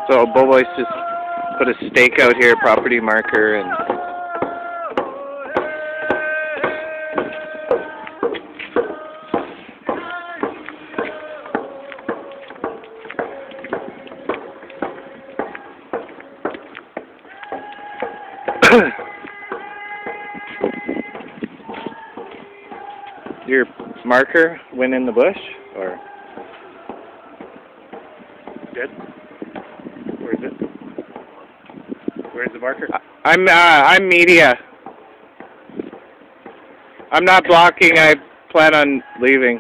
So Boboi's just put a stake out here, property marker, and your marker went in the bush, or? Good. Where is it? Where's the marker? I'm media. I'm not blocking. I plan on leaving.